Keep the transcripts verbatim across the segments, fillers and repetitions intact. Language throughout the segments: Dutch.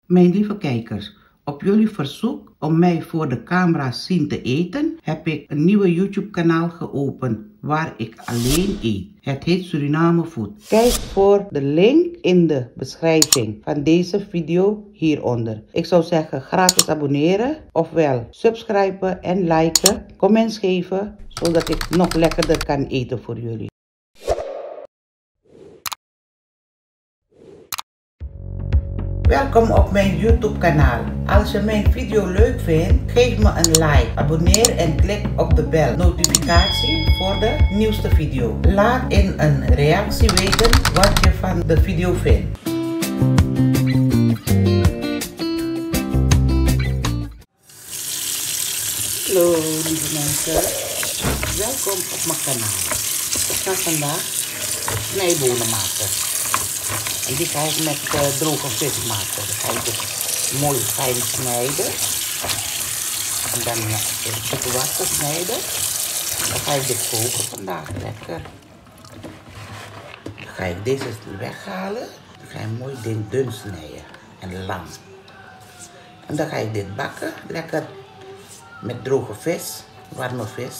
Mijn lieve kijkers, op jullie verzoek om mij voor de camera zien te eten, heb ik een nieuwe YouTube kanaal geopend waar ik alleen eet. Het heet Suriname Food. Kijk voor de link in de beschrijving van deze video hieronder. Ik zou zeggen gratis abonneren, ofwel subscriben en liken, comments geven, zodat ik nog lekkerder kan eten voor jullie. Welkom op mijn YouTube kanaal. Als je mijn video leuk vindt, geef me een like, abonneer en klik op de bel notificatie voor de nieuwste video. Laat in een reactie weten wat je van de video vindt. Hallo lieve mensen, welkom op mijn kanaal. Ik ga vandaag snijbonen maken. En die ga ik met uh, droge vis maken. Dan ga ik het mooi fijn snijden. En dan uh, het wassen snijden. Dan ga ik dit koken vandaag lekker. Dan ga ik deze weghalen. Dan ga ik mooi dun, dun snijden. En lang. En dan ga ik dit bakken. Lekker met droge vis. Warme vis.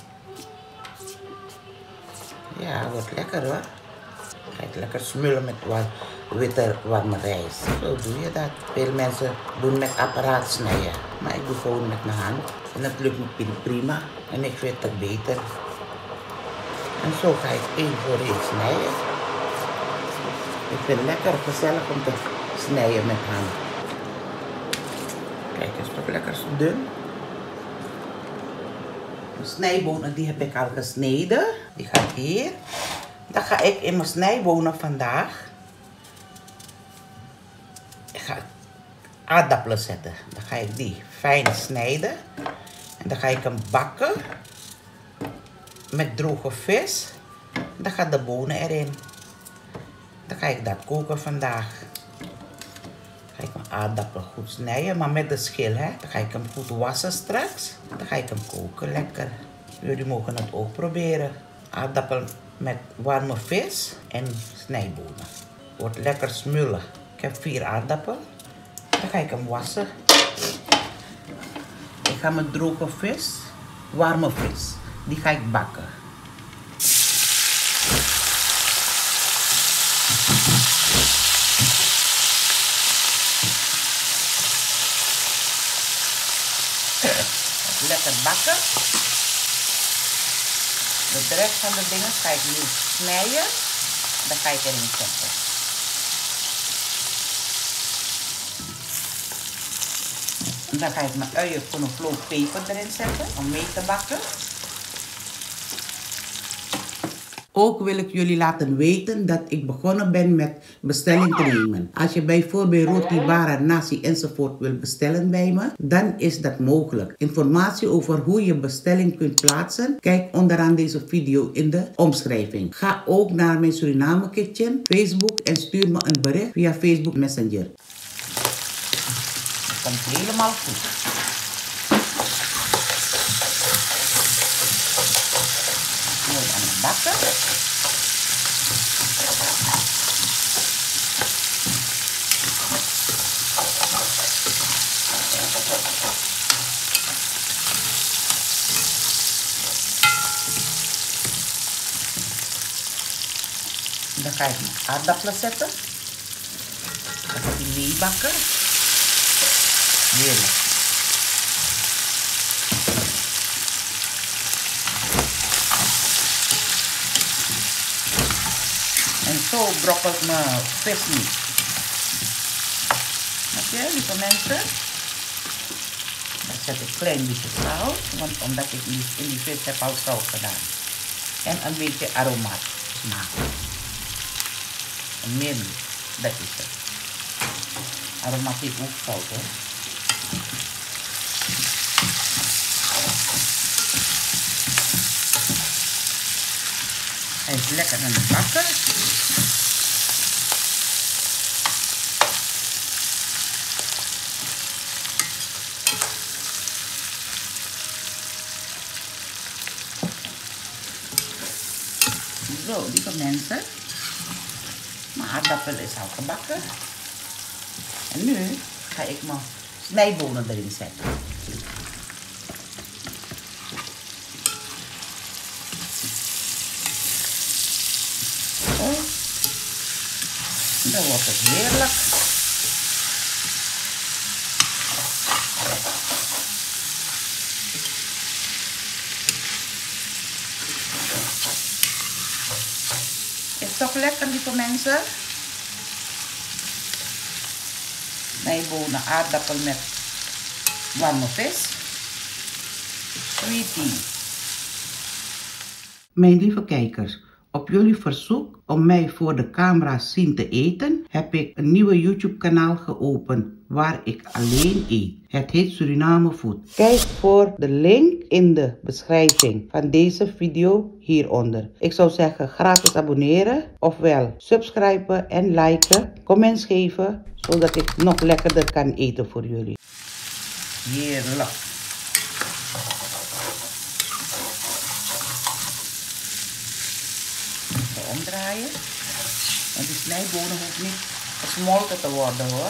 Ja, wordt lekker hoor. Ga ik lekker smullen met wat witte warme rijst. Zo doe je dat. Veel mensen doen met apparaat snijden. Maar ik doe gewoon met mijn hand. En dat lukt me prima. En ik vind het beter. En zo ga ik één voor één snijden. Ik vind het lekker gezellig om te snijden met hand. Kijk, het is toch lekker dun. De snijbonen die heb ik al gesneden. Die gaat hier. Dan ga ik in mijn snijbonen vandaag ik ga aardappelen zetten. Dan ga ik die fijn snijden. En dan ga ik hem bakken met droge vis. Dan gaan de bonen erin. Dan ga ik dat koken vandaag. Dan ga ik mijn aardappelen goed snijden, maar met de schil. Hè? Dan ga ik hem goed wassen straks. Dan ga ik hem koken lekker. Jullie mogen het ook proberen. Aardappelen met warme vis en snijbonen. Wordt lekker smullen. Ik heb vier aardappelen. Dan ga ik hem wassen. Ik ga met droge vis, warme vis, die ga ik bakken. Lekker bakken. De rest van de dingen ga ik nu snijden. Dan ga ik erin zetten. En dan ga ik mijn uien, knoflook, peper erin zetten om mee te bakken. Ook wil ik jullie laten weten dat ik begonnen ben met bestelling te nemen. Als je bijvoorbeeld roti, bara, nasi enzovoort wil bestellen bij me, dan is dat mogelijk. Informatie over hoe je bestelling kunt plaatsen, kijk onderaan deze video in de omschrijving. Ga ook naar mijn Suriname Kitchen, Facebook en stuur me een bericht via Facebook Messenger. Het komt helemaal goed. Mooi aan het bakken. Dan ga ik mijn aardappelen zetten. Dan ga ik die meebakken. Heerlijk. En zo brokkelt mijn vis niet. Snap je, lieve mensen? Dan zet ik een klein beetje zout, want omdat ik in die vis heb al zout gedaan. En een beetje aromaat smaak. En meer niet, dat is het. Aromatiek ook zout hoor. Hij is lekker aan het bakken. Zo, lieve mensen. Mijn aardappel is al gebakken. En nu ga ik mijn snijbonen erin zetten. Zo. Dan wordt het heerlijk. Is toch lekker, lieve mensen? Snijbonen, aardappel met warme vis. Sweetie. Mijn lieve kijkers, op jullie verzoek om mij voor de camera zien te eten, heb ik een nieuwe YouTube kanaal geopend waar ik alleen eet. Het heet Suriname Food. Kijk voor de link in de beschrijving van deze video hieronder. Ik zou zeggen gratis abonneren, ofwel subscriben en liken, comments geven, zodat ik nog lekkerder kan eten voor jullie. Heerlijk. Even omdraaien. Want die snijbonen hoeft niet gesmolten te worden hoor.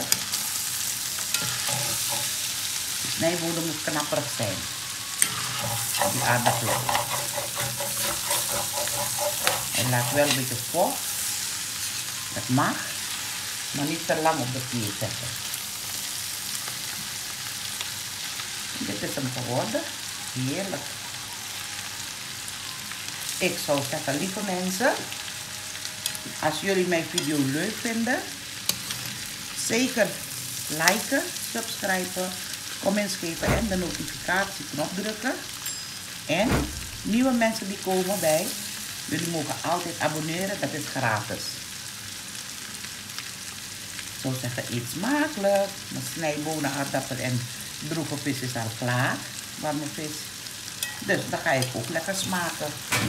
De snijbonen moet knapperig zijn. Die aardappelen. En laat wel een beetje vocht. Dat mag. Maar niet te lang op de vuur zetten. Dit is hem geworden. Heerlijk. Ik zou zeggen, lieve mensen, als jullie mijn video leuk vinden, zeker liken, subscriben, comments geven en de notificatieknop drukken. En nieuwe mensen die komen bij, jullie mogen altijd abonneren, dat is gratis. Ik zou zeggen, eet smakelijk. Mijn snijbonen, aardappel en droge vis is al klaar. Warme vis. Dus dan ga ik ook lekker smaken.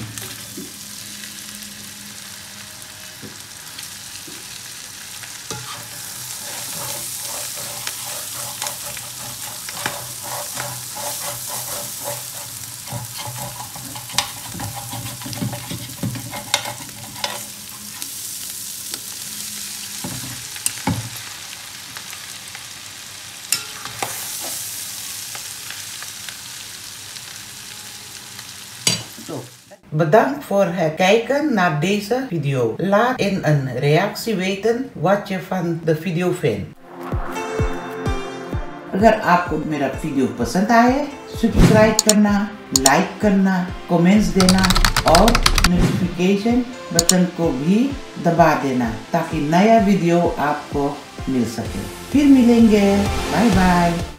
Zo. Bedankt voor het kijken naar deze video. Laat in een reactie weten wat je van de video vindt. अगर आपको मेरा वीडियो पसंद आए, सब्सक्राइब करना, लाइक करना, कमेंट्स देना और notification button को भी दबा देना ताकि नया वीडियो आपको मिल सके। फिर मिलेंगे। Bye bye.